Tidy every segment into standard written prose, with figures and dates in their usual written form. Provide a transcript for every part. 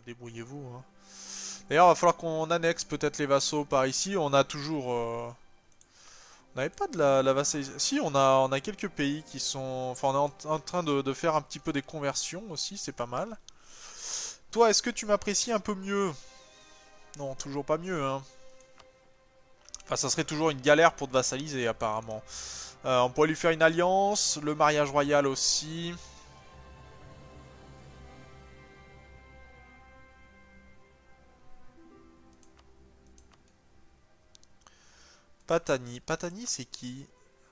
débrouillez-vous, hein. D'ailleurs, il va falloir qu'on annexe peut-être les vassaux par ici. On a toujours... On n'avait pas de la vassalisation. Si, on a quelques pays qui sont... Enfin, on est en train de faire un petit peu des conversions aussi, c'est pas mal. Toi, est-ce que tu m'apprécies un peu mieux? Non, toujours pas mieux, hein. Enfin, ça serait toujours une galère pour te vassaliser, apparemment. On pourrait lui faire une alliance, le mariage royal aussi. Patani. Patani, c'est qui?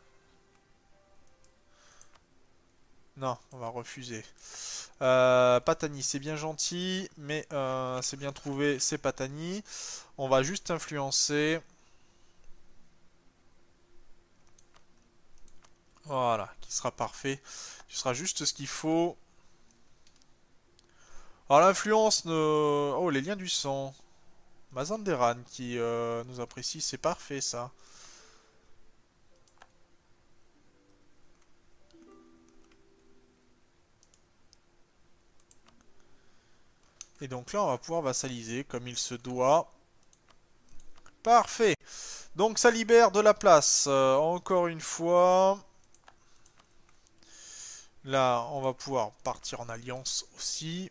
Non, on va refuser. Patani, c'est bien gentil, mais c'est bien trouvé, c'est Patani. On va juste influencer. Voilà, qui sera parfait. Ce sera juste ce qu'il faut. Alors l'influence ne... Oh, les liens du sang. Mazanderan qui nous apprécie, c'est parfait ça. Et donc là, on va pouvoir vassaliser comme il se doit. Parfait. Donc ça libère de la place. Encore une fois. Là, on va pouvoir partir en alliance aussi.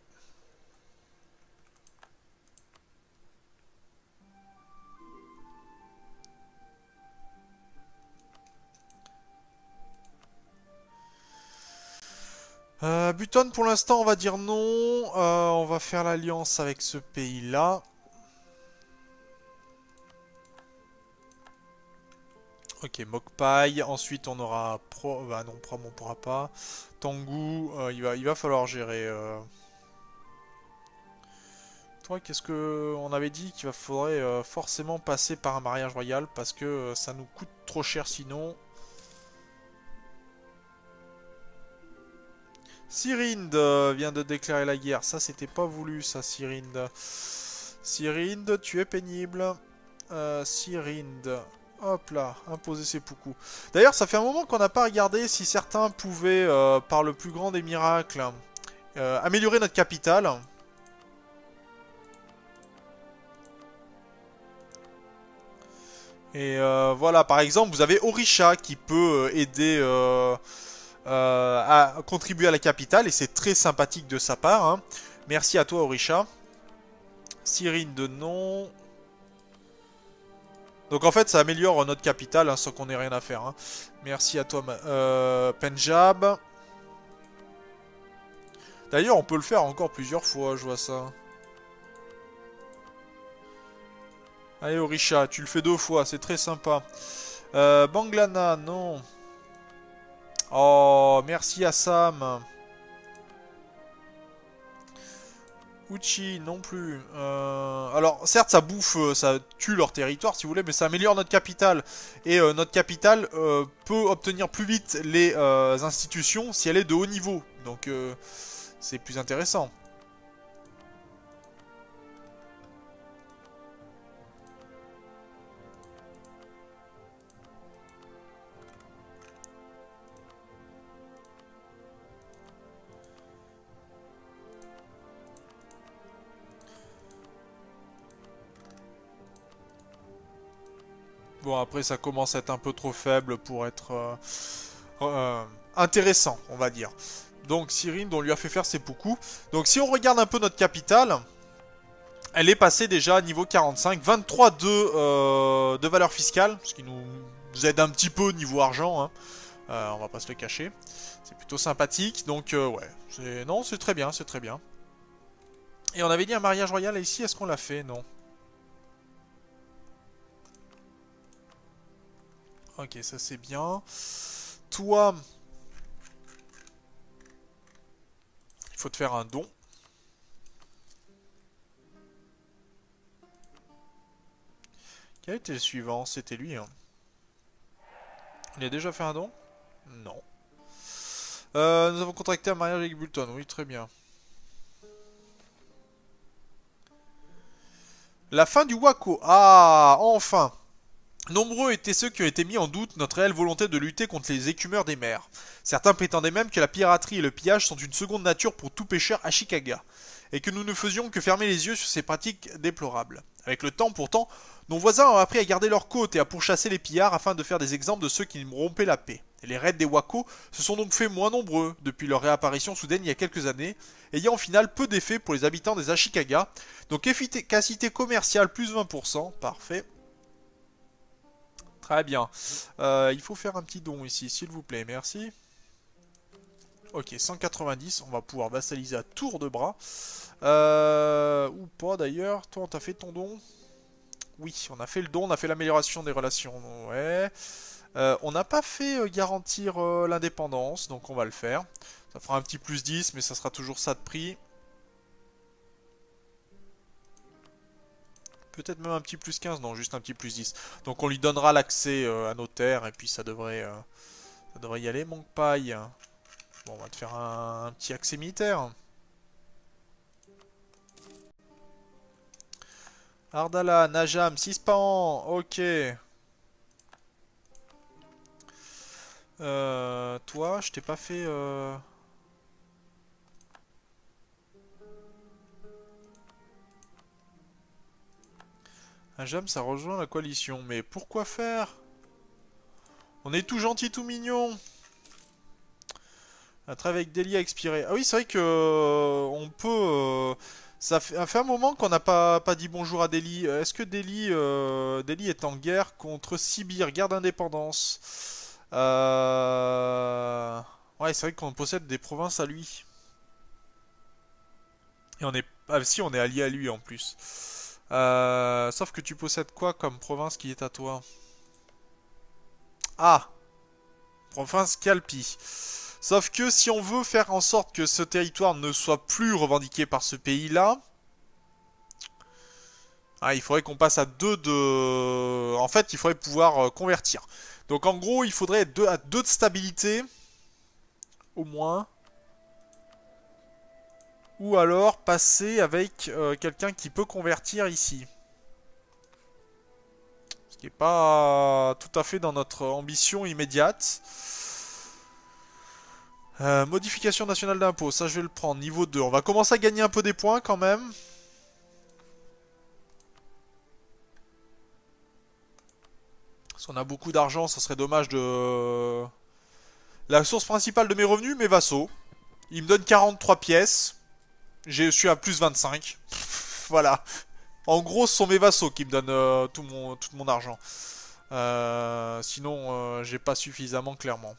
Button, pour l'instant, on va dire non. On va faire l'alliance avec ce pays-là. Ok, Mokpai. Ensuite, on aura Pro. Bah non, Prom, on pourra pas. Tangu, il va falloir gérer. Toi, qu'est-ce que on avait dit qu'il faudrait forcément passer par un mariage royal parce que ça nous coûte trop cher sinon. Cyrinde vient de déclarer la guerre. Ça, c'était pas voulu, ça, Cyrinde. Cyrinde, tu es pénible. Cyrinde. Hop là, imposer ses poucous. D'ailleurs, ça fait un moment qu'on n'a pas regardé si certains pouvaient, par le plus grand des miracles, améliorer notre capitale. Et voilà, par exemple, vous avez Orisha qui peut aider à contribuer à la capitale, et c'est très sympathique de sa part, hein. Merci à toi, Orisha. Cyrine de non. Donc en fait, ça améliore notre capitale, hein, sans qu'on ait rien à faire, hein. Merci à toi, Punjab. D'ailleurs, on peut le faire encore plusieurs fois, je vois ça. Allez, Orisha, tu le fais 2 fois, c'est très sympa. Banglana, non. Oh, merci à Sam. Uchi non plus. Alors certes ça bouffe, ça tue leur territoire si vous voulez, mais ça améliore notre capitale. Et notre capitale peut obtenir plus vite les institutions si elle est de haut niveau. Donc c'est plus intéressant. Bon après ça commence à être un peu trop faible pour être euh, intéressant on va dire. Donc Cyrine, on lui a fait faire ses poucous. Donc si on regarde un peu notre capitale, elle est passée déjà à niveau 45, 23 de valeur fiscale, ce qui nous aide un petit peu au niveau argent, hein. On va pas se le cacher. C'est plutôt sympathique, donc ouais. Non, c'est très bien, c'est très bien. Et on avait dit un mariage royal ici, est-ce qu'on l'a fait? Non. Ok, ça c'est bien. Toi, il faut te faire un don. Quel était le suivant? C'était lui, hein. Il a déjà fait un don? Non. Nous avons contracté un mariage avec Bulton, oui, très bien. La fin du Wako. Ah, enfin. Nombreux étaient ceux qui ont été mis en doute notre réelle volonté de lutter contre les écumeurs des mers. Certains prétendaient même que la piraterie et le pillage sont une seconde nature pour tout pêcheur Ashikaga, et que nous ne faisions que fermer les yeux sur ces pratiques déplorables. Avec le temps, pourtant, nos voisins ont appris à garder leurs côtes et à pourchasser les pillards afin de faire des exemples de ceux qui rompaient la paix. Et les raids des Wako se sont donc fait moins nombreux depuis leur réapparition soudaine il y a quelques années, ayant au final peu d'effet pour les habitants des Ashikaga. Donc efficacité commerciale plus 20%, parfait. Très bien. Il faut faire un petit don ici, s'il vous plaît, merci. Ok, 190, on va pouvoir vassaliser à tour de bras. Ou pas d'ailleurs. Toi, on t'a fait ton don? Oui, on a fait le don, on a fait l'amélioration des relations. Ouais. On n'a pas fait garantir l'indépendance, donc on va le faire. Ça fera un petit plus 10, mais ça sera toujours ça de prix. Peut-être même un petit plus 15, non, juste un petit plus 10. Donc on lui donnera l'accès à nos terres, et puis ça devrait y aller, mon paille. Bon, on va te faire un petit accès militaire. Ardala, Najam, Sispan, ok. Toi, je t'ai pas fait... Najam, ça rejoint la coalition. Mais pourquoi faire? On est tout gentil, tout mignon. Un travail avec Delhi a expiré. Ah oui, c'est vrai que on peut... ça fait un moment qu'on n'a pas dit bonjour à Delhi. Est-ce que Delhi est en guerre contre Sibir, guerre d'indépendance? Ouais, c'est vrai qu'on possède des provinces à lui. Et on est... Ah si, on est allié à lui en plus. Sauf que tu possèdes quoi comme province qui est à toi? Ah, province Kalpi. Sauf que si on veut faire en sorte que ce territoire ne soit plus revendiqué par ce pays-là, il faudrait qu'on passe à 2 de... En fait, il faudrait pouvoir convertir. Donc en gros, il faudrait être à 2 de stabilité, au moins. Ou alors passer avec quelqu'un qui peut convertir ici. Ce qui n'est pas tout à fait dans notre ambition immédiate. Modification nationale d'impôt, ça je vais le prendre, niveau 2. On va commencer à gagner un peu des points quand même. Si on a beaucoup d'argent, ça serait dommage de... La source principale de mes revenus, mes vassaux. Ils me donnent 43 pièces. Je suis à plus 25. Voilà. En gros, ce sont mes vassaux qui me donnent tout mon argent. Sinon, j'ai pas suffisamment clairement.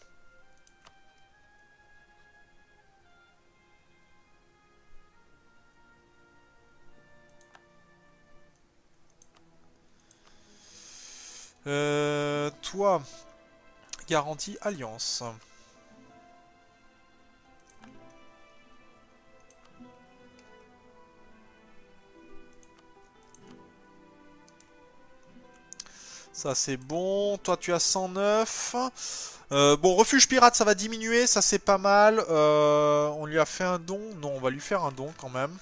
Toi, garantie alliance. Ça c'est bon. Toi tu as 109. Bon, refuge pirate ça va diminuer, ça c'est pas mal. On lui a fait un don. Non, on va lui faire un don quand même.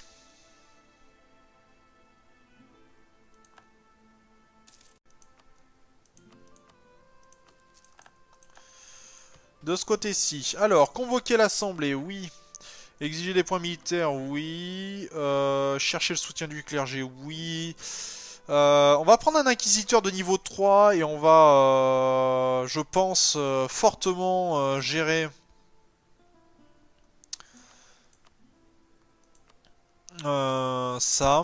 De ce côté-ci. Alors, convoquer l'assemblée, oui. Exiger des points militaires, oui. Chercher le soutien du clergé, oui. On va prendre un inquisiteur de niveau 3 et on va, je pense, fortement gérer ça.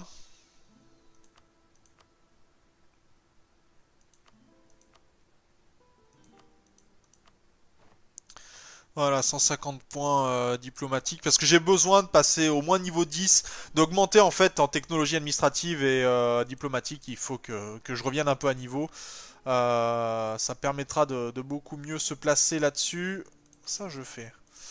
Voilà, 150 points diplomatiques, parce que j'ai besoin de passer au moins niveau 10, d'augmenter en fait en technologie administrative et diplomatique, il faut que je revienne un peu à niveau. Ça permettra de beaucoup mieux se placer là-dessus. Ça je fais.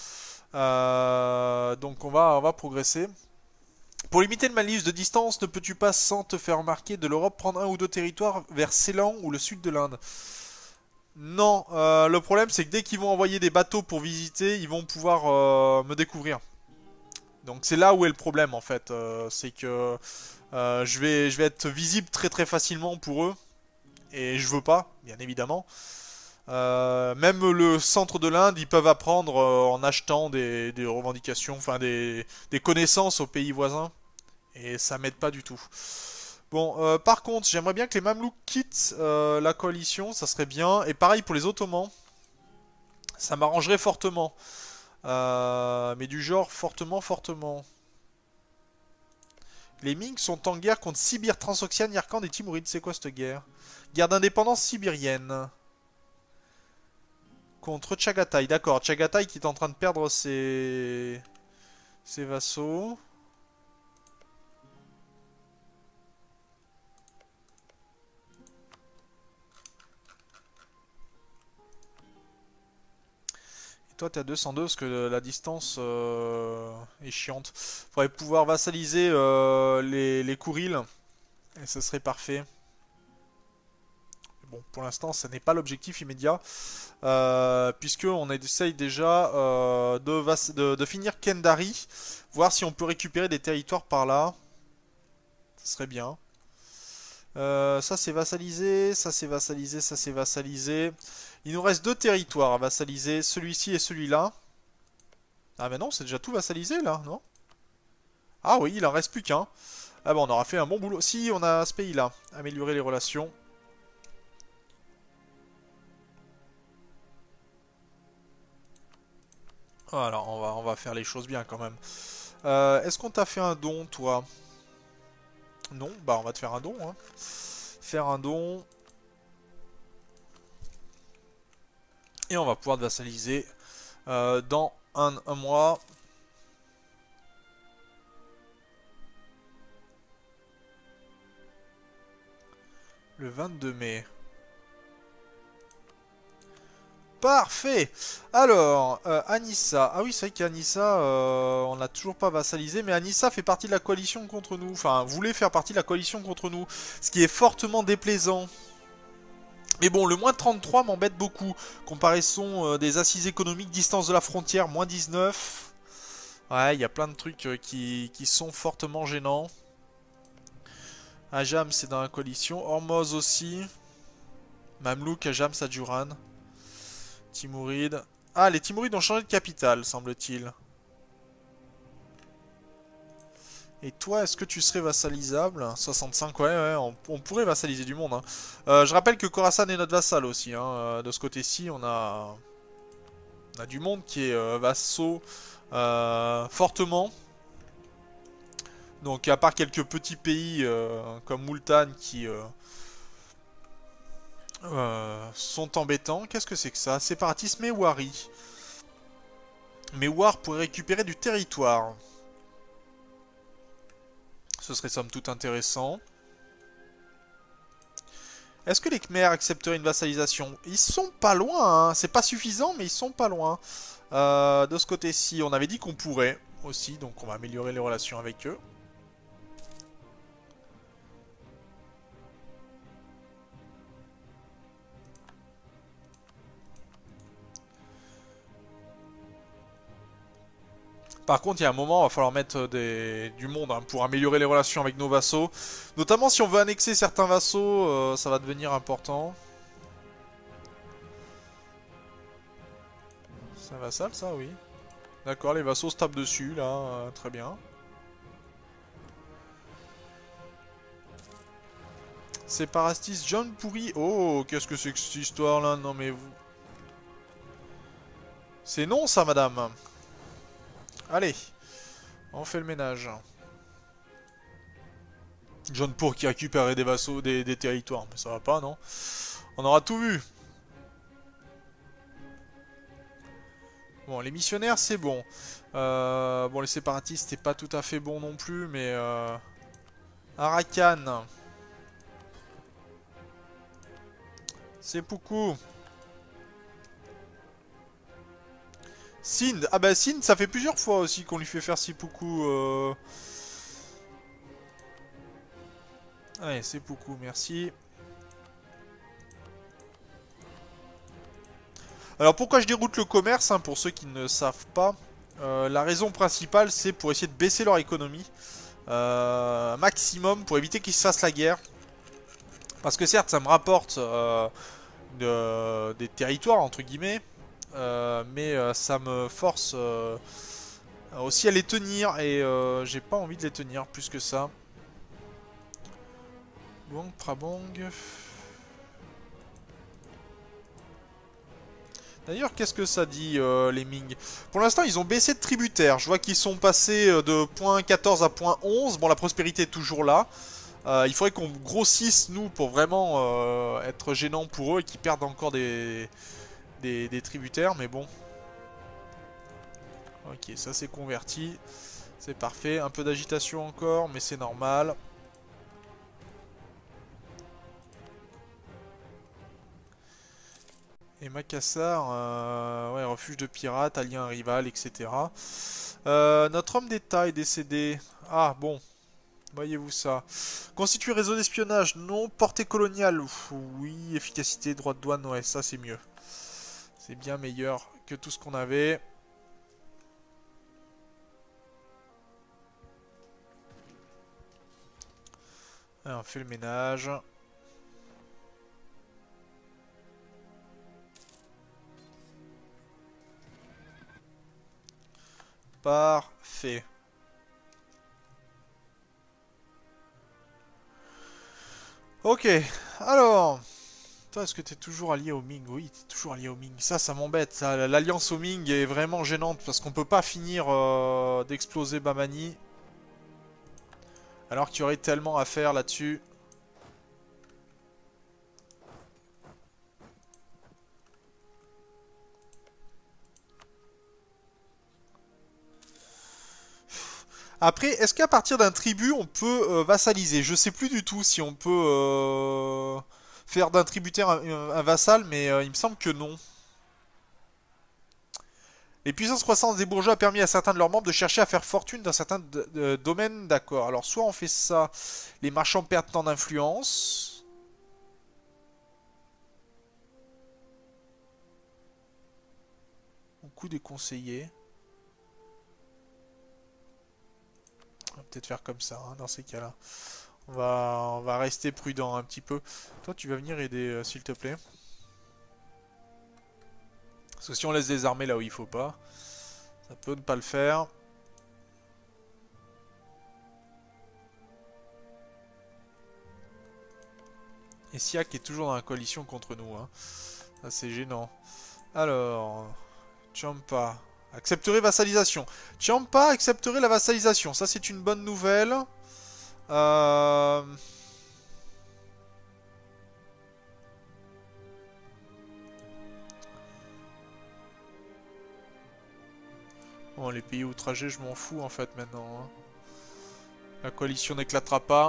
Donc on va progresser. Pour limiter le malus de distance, ne peux-tu pas, sans te faire remarquer, de l'Europe prendre un ou deux territoires vers Ceylan ou le sud de l'Inde? Non, le problème c'est que dès qu'ils vont envoyer des bateaux pour visiter, ils vont pouvoir me découvrir. Donc c'est là où est le problème en fait, c'est que je vais être visible très très facilement pour eux. Et je veux pas, bien évidemment. Même le centre de l'Inde, ils peuvent apprendre en achetant des revendications, enfin des connaissances aux pays voisins. Et ça m'aide pas du tout. Bon, par contre, j'aimerais bien que les Mamelouks quittent la coalition, ça serait bien. Et pareil pour les Ottomans, ça m'arrangerait fortement. Mais du genre fortement, fortement. Les Ming sont en guerre contre Sibir, Transoxiane, Yarkand et Timurides. C'est quoi cette guerre? Guerre d'indépendance sibérienne. Contre Chagatai, d'accord. Chagatai qui est en train de perdre ses vassaux. Toi, t'es à 202 parce que la distance est chiante. Faudrait pouvoir vassaliser les Kourils. Et ce serait parfait. Bon, pour l'instant, ce n'est pas l'objectif immédiat. Puisque on essaye déjà de finir Kendari. Voir si on peut récupérer des territoires par là. Ce serait bien. Ça c'est vassalisé, ça c'est vassalisé, ça c'est vassalisé. Il nous reste deux territoires à vassaliser, celui-ci et celui-là. Ah mais non, c'est déjà tout vassalisé là, non? Ah oui, il en reste plus qu'un. Ah bon, on aura fait un bon boulot. Si, on a ce pays-là. Améliorer les relations. Voilà, on va faire les choses bien quand même. Est-ce qu'on t'a fait un don, toi? Non, bah on va te faire un don, hein. Faire un don. Et on va pouvoir te vassaliser dans un mois. Le 22 mai. Parfait. Alors, Anissa. Ah oui, c'est vrai qu'Anissa, on l'a toujours pas vassalisé, mais Anissa fait partie de la coalition contre nous. Enfin, voulait faire partie de la coalition contre nous. Ce qui est fortement déplaisant. Mais bon, le moins 33 m'embête beaucoup. Comparaison des assises économiques, distance de la frontière, moins 19. Ouais, il y a plein de trucs qui sont fortement gênants. Ajam, c'est dans la coalition. Hormoz aussi. Mamelouk, Ajam, Sadjuran. Timourides. Ah, les Timourides ont changé de capitale, semble-t-il. Et toi, est-ce que tu serais vassalisable? 65, ouais, ouais, on pourrait vassaliser du monde. Hein. Je rappelle que Khorasan est notre vassal aussi. Hein. De ce côté-ci, on a du monde qui est vassaux fortement. Donc, à part quelques petits pays comme Multan qui sont embêtants. Qu'est-ce que c'est que ça? Séparatisme et Wari. Mais War pourrait récupérer du territoire. Ce serait somme toute intéressant. Est-ce que les Khmers accepteraient une vassalisation? Ils sont pas loin, hein. C'est pas suffisant, mais ils sont pas loin. De ce côté-ci, on avait dit qu'on pourrait aussi, donc on va améliorer les relations avec eux. Par contre, il y a un moment, il va falloir mettre du monde hein, pour améliorer les relations avec nos vassaux. Notamment si on veut annexer certains vassaux, ça va devenir important. C'est un vassal, ça, oui. D'accord, les vassaux se tapent dessus, là, très bien. Séparatiste John Pourri. Oh, qu'est-ce que c'est que cette histoire-là? Non, mais vous... C'est non, ça, madame. Allez, on fait le ménage. John Pour qui récupérait des vassaux, des territoires. Mais ça va pas, non? On aura tout vu. Bon, les missionnaires, c'est bon. Bon, les séparatistes, c'est pas tout à fait bon non plus, mais... Arakan. Seppuku. Sind. Ah bah Sind, ça fait plusieurs fois aussi qu'on lui fait faire Seppuku. Allez, Seppuku, merci. Alors pourquoi je déroute le commerce, hein, pour ceux qui ne savent pas. La raison principale, c'est pour essayer de baisser leur économie. Maximum, pour éviter qu'ils se fassent la guerre. Parce que certes, ça me rapporte des territoires, entre guillemets, mais ça me force aussi à les tenir, et j'ai pas envie de les tenir plus que ça. Bon, Prabong. D'ailleurs, qu'est-ce que ça dit, les Ming? Pour l'instant, ils ont baissé de tributaire. Je vois qu'ils sont passés de point 14 à point 11. Bon, la prospérité est toujours là. Il faudrait qu'on grossisse, nous, pour vraiment être gênant pour eux et qu'ils perdent encore des tributaires. Mais bon. Ok, ça c'est converti. C'est parfait. Un peu d'agitation encore, mais c'est normal. Et Macassar, ouais, refuge de pirates, allié à un rival, etc. Notre homme d'État est décédé. Ah, bon, voyez-vous ça. Constituer réseau d'espionnage, non. Portée coloniale, oui. Efficacité, droit de douane, ouais, ça c'est mieux. C'est bien meilleur que tout ce qu'on avait. Alors, on fait le ménage. Parfait. Ok, alors... Toi, est-ce que t'es toujours allié au Ming? Oui, t'es toujours allié au Ming. Ça m'embête. L'alliance au Ming est vraiment gênante parce qu'on peut pas finir d'exploser Bamani. Alors qu'il y aurait tellement à faire là-dessus. Après, est-ce qu'à partir d'un tribut, on peut vassaliser? Je sais plus du tout si on peut faire d'un tributaire un vassal, mais il me semble que non. Les puissances croissantes des bourgeois a permis à certains de leurs membres de chercher à faire fortune dans certains domaines, d'accord. Alors, soit on fait ça, les marchands perdent tant d'influence. Au coût des conseillers. On va peut-être faire comme ça, hein, dans ces cas-là. On va rester prudent un petit peu. Toi, tu vas venir aider, s'il te plaît. Parce que si on laisse des armées là où il faut pas, ça peut ne pas le faire. Et Siak est toujours dans la coalition contre nous, hein. Ça, c'est gênant. Alors, Champa accepterait vassalisation. Champa accepterait la vassalisation. Ça, c'est une bonne nouvelle. Euh... Bon, les pays outragés, je m'en fous en fait maintenant, hein. La coalition n'éclatera pas.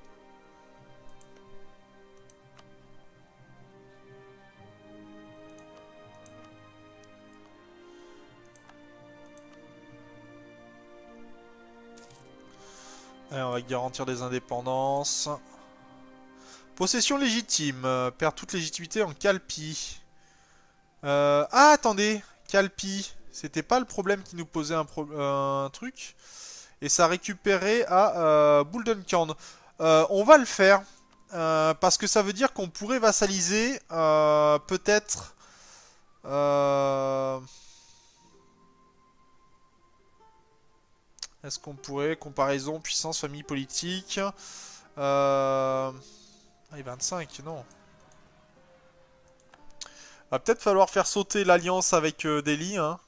Allez, on va garantir des indépendances. Possession légitime. Perd toute légitimité en Calpi. Ah, attendez. Calpi. C'était pas le problème qui nous posait un truc. Et ça récupérait à Buldenkamp. On va le faire. Parce que ça veut dire qu'on pourrait vassaliser peut-être... Est-ce qu'on pourrait... Comparaison, puissance, famille politique... Ah, et 25, non. Va peut-être falloir faire sauter l'alliance avec Delhi, hein.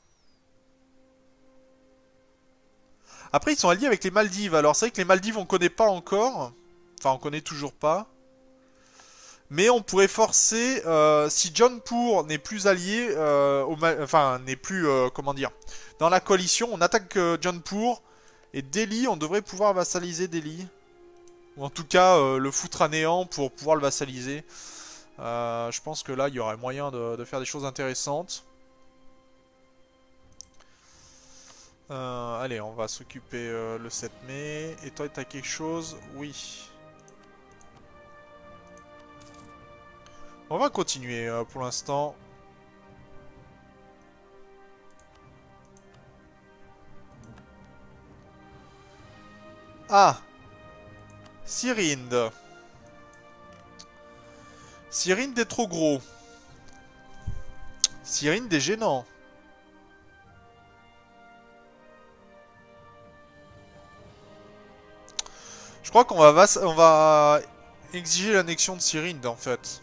Après, ils sont alliés avec les Maldives. Alors, c'est vrai que les Maldives, on connaît pas encore. Enfin, on connaît toujours pas. Mais on pourrait forcer, si Jaunpur n'est plus allié, enfin, n'est plus, comment dire, dans la coalition, on attaque Jaunpur. Et Delhi, on devrait pouvoir vassaliser Delhi. Ou en tout cas, le foutre à néant pour pouvoir le vassaliser. Je pense que là, il y aurait moyen de faire des choses intéressantes. Allez, on va s'occuper le 7 mai. Et toi, t'as quelque chose? Oui. On va continuer pour l'instant. Ah, Cyrinde. Cyrine des trop gros. Cyrine des gênants. Je crois on va exiger l'annexion de Cyrine en fait.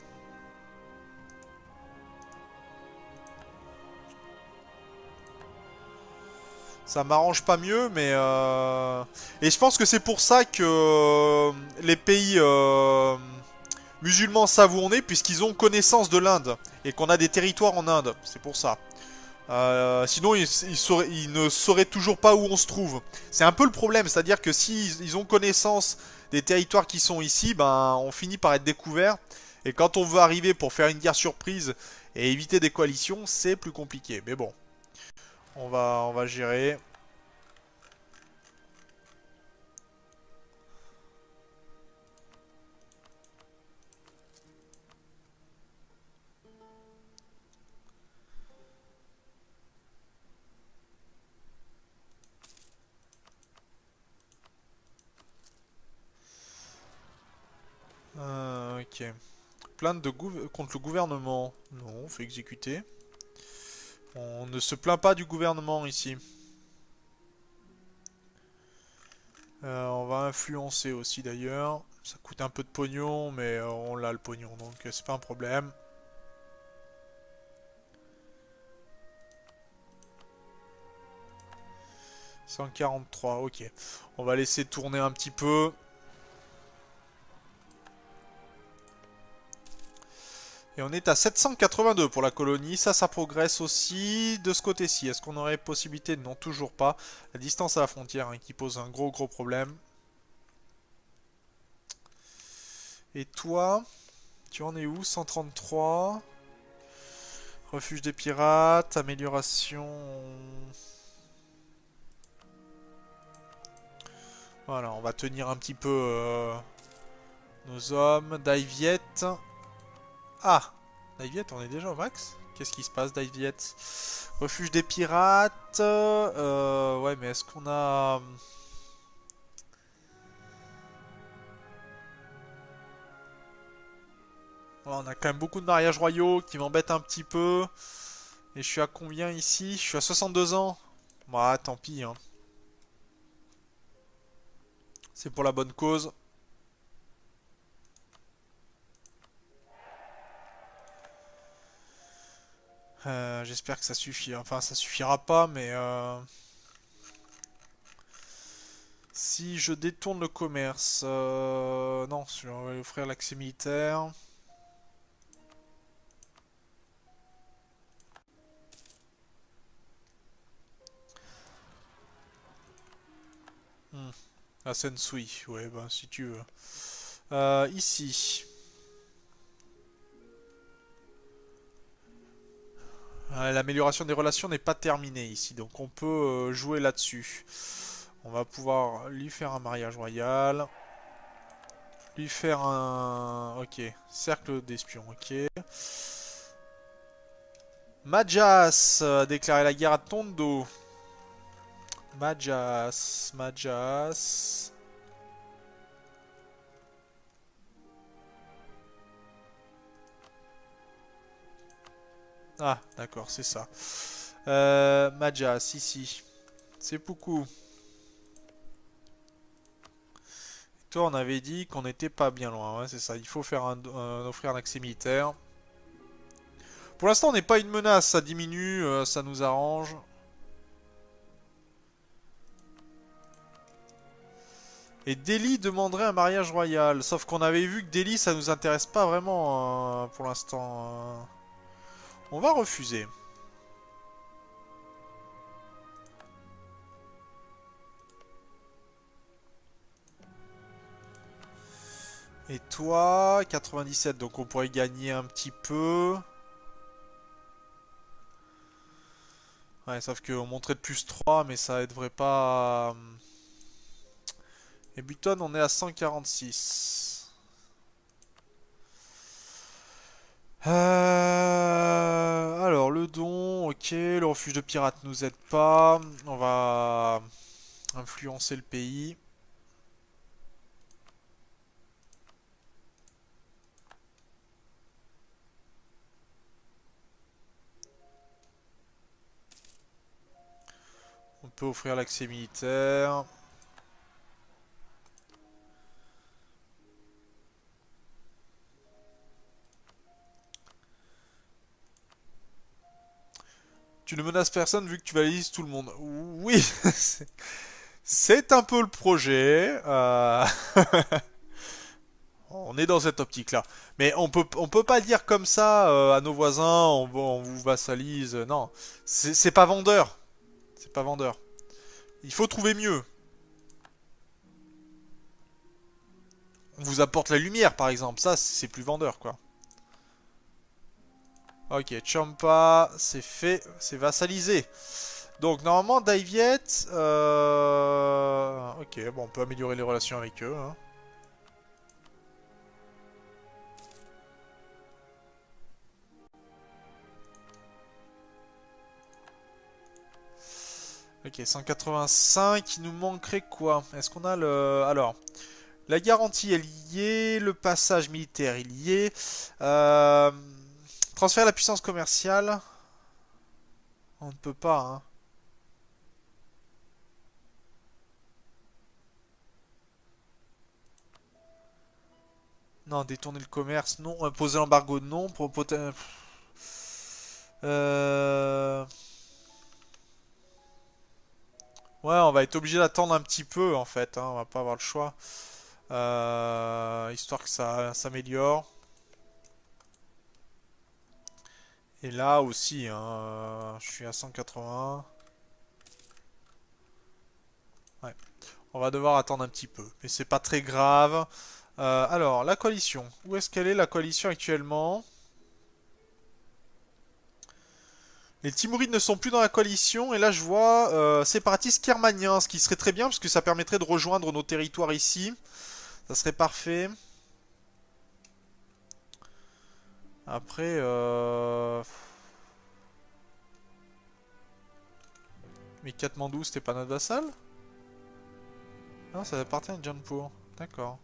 Ça m'arrange pas mieux, mais et je pense que c'est pour ça que les pays musulmans savent où on est, puisqu'ils ont connaissance de l'Inde et qu'on a des territoires en Inde. C'est pour ça. Sinon, ils ne sauraient toujours pas où on se trouve. C'est un peu le problème, c'est-à-dire que s'ils ils ont connaissance des territoires qui sont ici, ben on finit par être découvert. Et quand on veut arriver pour faire une guerre surprise et éviter des coalitions, c'est plus compliqué. Mais bon, on va gérer. Ok. Plainte contre le gouvernement. Non, on fait exécuter. On ne se plaint pas du gouvernement ici. On va influencer aussi d'ailleurs. Ça coûte un peu de pognon, mais on l'a le pognon, donc c'est pas un problème. « 143, ok. On va laisser tourner un petit peu. Et on est à 782 pour la colonie. Ça progresse aussi de ce côté-ci. Est-ce qu'on aurait possibilité? Non, toujours pas. La distance à la frontière hein, qui pose un gros problème. Et toi, tu en es où? 133. Refuge des pirates, amélioration. Voilà, on va tenir un petit peu nos hommes. Daiviette. Ah, Daiviette, on est déjà au max? Qu'est-ce qui se passe, Daiviette? Refuge des pirates. Ouais, mais est-ce qu'on a... Voilà, on a quand même beaucoup de mariages royaux qui m'embêtent un petit peu. Et je suis à combien ici? Je suis à 62 ans. Bah, tant pis, hein. C'est pour la bonne cause. J'espère que ça suffit. Enfin, ça suffira pas, mais... Si je détourne le commerce... non, je vais offrir l'accès militaire. Hmm. La Sensui, ouais, bah si tu veux. Ici. L'amélioration des relations n'est pas terminée ici, donc on peut jouer là-dessus. On va pouvoir lui faire un mariage royal. Lui faire un... Ok. Cercle d'espions, ok. Majas a déclaré la guerre à Tondo. Majas. Ah, d'accord, c'est ça. Majas, ici. C'est beaucoup. Toi, on avait dit qu'on n'était pas bien loin, ouais, c'est ça. Il faut faire offrir un accès militaire. Pour l'instant, on n'est pas une menace, ça diminue, ça nous arrange. Et Delhi demanderait un mariage royal. Sauf qu'on avait vu que Delhi, ça nous intéresse pas vraiment pour l'instant. On va refuser. Et toi, 97, donc on pourrait gagner un petit peu. Ouais, sauf qu'on montrait de plus 3, mais ça devrait pas... Et Button, on est à 146. Alors, le don, ok. Le refuge de pirates nous aide pas. On va influencer le pays. peut offrir l'accès militaire. Tu ne menaces personne vu que tu valides tout le monde. Oui, c'est un peu le projet. On est dans cette optique-là. Mais on peut pas dire comme ça à nos voisins, on vous vassalise. Non, c'est pas vendeur. C'est pas vendeur. Il faut trouver mieux. On vous apporte la lumière, par exemple. Ça, c'est plus vendeur, quoi. Ok, Champa, c'est fait. C'est vassalisé. Donc, normalement, Daiviet... Ok, bon, on peut améliorer les relations avec eux. Hein. Ok, 185, il nous manquerait quoi? Est-ce qu'on a le... Alors, la garantie est liée, le passage militaire est lié. Euh... Transférer la puissance commerciale. On ne peut pas, hein. Non, détourner le commerce, non. Imposer l'embargo, non. Euh... Ouais, on va être obligé d'attendre un petit peu, en fait. Hein. On va pas avoir le choix. Histoire que ça s'améliore. Et là aussi, hein, je suis à 180. Ouais. On va devoir attendre un petit peu. Mais c'est pas très grave. Alors, la coalition. Où est-ce qu'elle est, la coalition, actuellement? Les Timourides ne sont plus dans la coalition. Et là, je vois séparatistes kermaniens. Ce qui serait très bien, parce que ça permettrait de rejoindre nos territoires ici. Ça serait parfait. Après, mais Katmandou, c'était pas notre vassal? Non, ça appartient à Jaunpur. D'accord.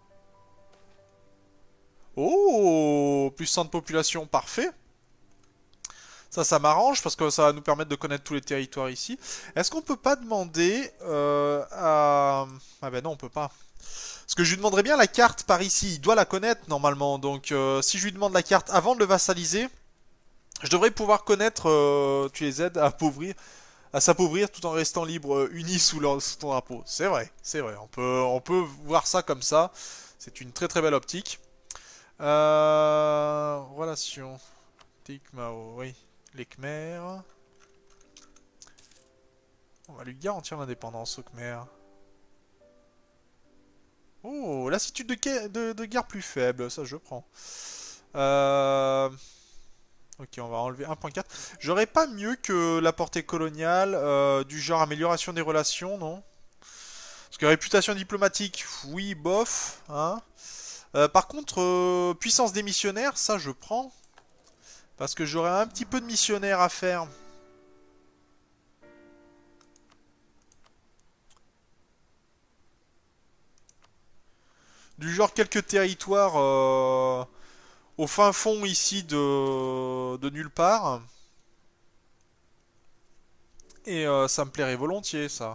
Oh, plus 100 de population, parfait. Ça m'arrange parce que ça va nous permettre de connaître tous les territoires ici. Est-ce qu'on peut pas demander à... Ah ben non, on peut pas. Parce que je lui demanderais bien la carte par ici. Il doit la connaître normalement. Donc si je lui demande la carte avant de le vassaliser, je devrais pouvoir connaître... tu les aides à s'appauvrir tout en restant libre, unis sous ton drapeau. C'est vrai, c'est vrai. On peut voir ça comme ça. C'est une très très belle optique. Relation. Tikmao, oui. Les Khmers. On va lui garantir l'indépendance aux Khmers. Oh, lassitude de guerre plus faible, ça je prends. Euh... Ok, on va enlever 1.4. J'aurais pas mieux que la portée coloniale, du genre amélioration des relations, non? Parce que réputation diplomatique, oui, bof. Hein. Par contre, puissance des missionnaires, ça je prends. Parce que j'aurais un petit peu de missionnaires à faire. Du genre quelques territoires au fin fond ici de nulle part. Et ça me plairait volontiers, ça.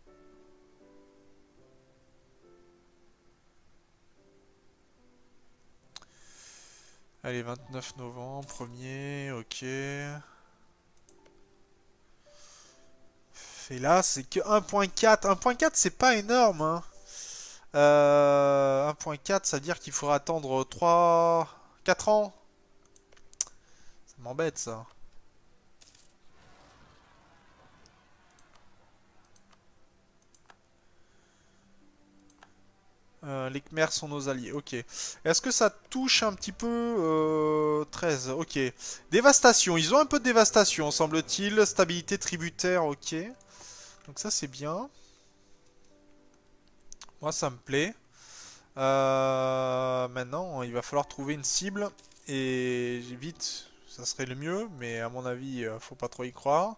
Allez, 29 novembre, premier, ok. Et là, c'est que 1.4. 1.4, c'est pas énorme, hein. 1.4, ça veut dire qu'il faudra attendre 3... 4 ans. Ça m'embête, ça. Les Khmers sont nos alliés, ok. Est-ce que ça touche un petit peu 13, ok. Dévastation, ils ont un peu de dévastation, semble-t-il. Stabilité tributaire, ok. Donc ça, c'est bien. Moi, ça me plaît. Maintenant, il va falloir trouver une cible. Et vite, ça serait le mieux. Mais à mon avis, faut pas trop y croire.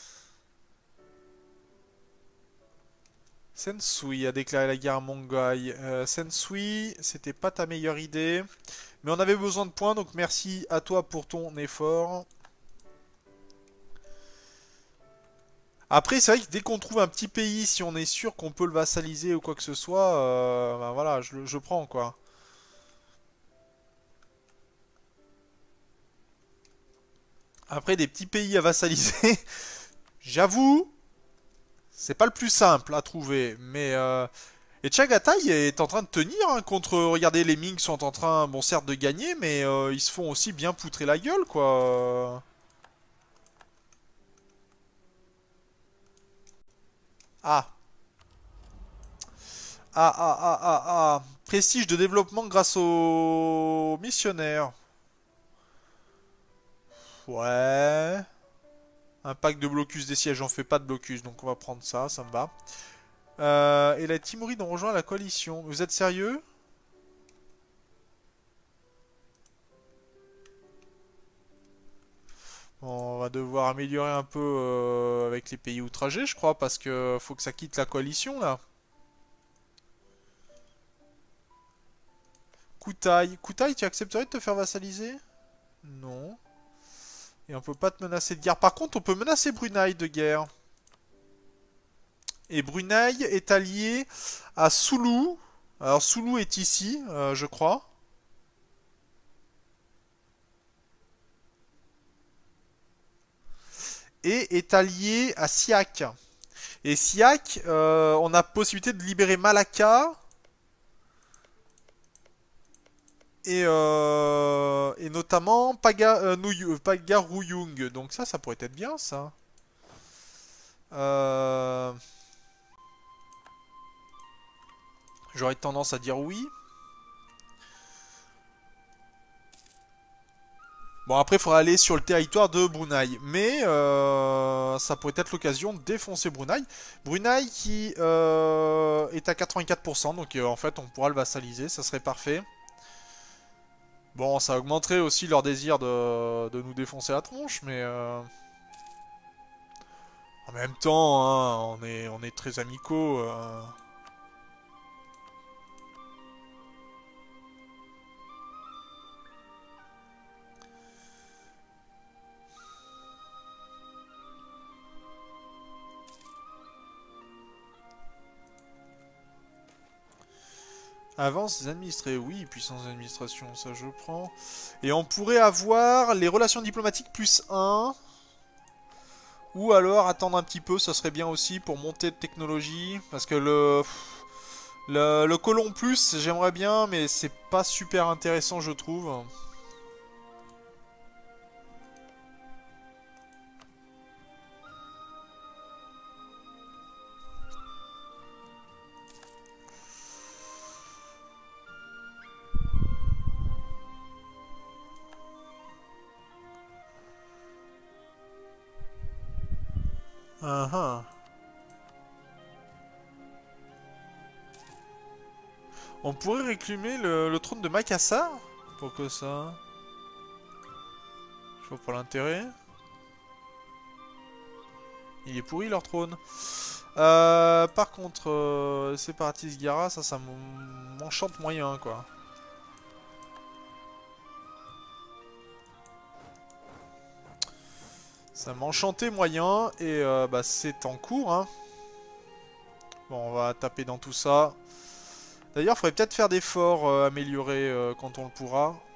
Sensui a déclaré la guerre à Mongai. Sensui, c'était pas ta meilleure idée. Mais on avait besoin de points, donc merci à toi pour ton effort. Après, c'est vrai que dès qu'on trouve un petit pays, si on est sûr qu'on peut le vassaliser ou quoi que ce soit, ben voilà, je prends quoi. Après, des petits pays à vassaliser, j'avoue, c'est pas le plus simple à trouver. Mais et Chagatai est en train de tenir hein, contre. Regardez, les Ming sont en train, bon certes, de gagner, mais ils se font aussi bien poutrer la gueule quoi. Ah, Prestige de développement grâce aux missionnaires. Ouais. Un pack de blocus des sièges, on fait pas de blocus, donc on va prendre ça, ça me va. Et la Timoride ont rejoint la coalition. Vous êtes sérieux? Bon, on va devoir améliorer un peu avec les pays outragés, je crois, parce que faut que ça quitte la coalition là. Koutaï. Koutaï, tu accepterais de te faire vassaliser? Non. Et on peut pas te menacer de guerre. Par contre, on peut menacer Brunei de guerre. Et Brunei est allié à Sulu. Alors Sulu est ici, je crois. Et est allié à Siak. Et Siak, on a possibilité de libérer Malacca et notamment Pagaruyung. Donc ça pourrait être bien ça. Euh, J'aurais tendance à dire oui. Bon, après, il faudra aller sur le territoire de Brunei. Mais ça pourrait être l'occasion de défoncer Brunei. Brunei qui est à 84%. Donc en fait, on pourra le vassaliser. Ça serait parfait. Bon, ça augmenterait aussi leur désir de nous défoncer la tronche. Mais en même temps, hein, on est très amicaux. Avance des administrés, oui, puissance d'administration, ça je prends. Et on pourrait avoir les relations diplomatiques plus 1. Ou alors attendre un petit peu, ça serait bien aussi pour monter de technologie. Parce que le colon plus, j'aimerais bien, mais c'est pas super intéressant, je trouve. Ah ah. On pourrait réclamer le trône de Makassar. Pourquoi ça? Je vois pas l'intérêt. Il est pourri leur trône. Par contre, séparatiste Gara, ça m'enchante moyen quoi. Ça m'enchantait moyen et bah, c'est en cours. Hein. Bon, on va taper dans tout ça. D'ailleurs, il faudrait peut-être faire des forts améliorés quand on le pourra.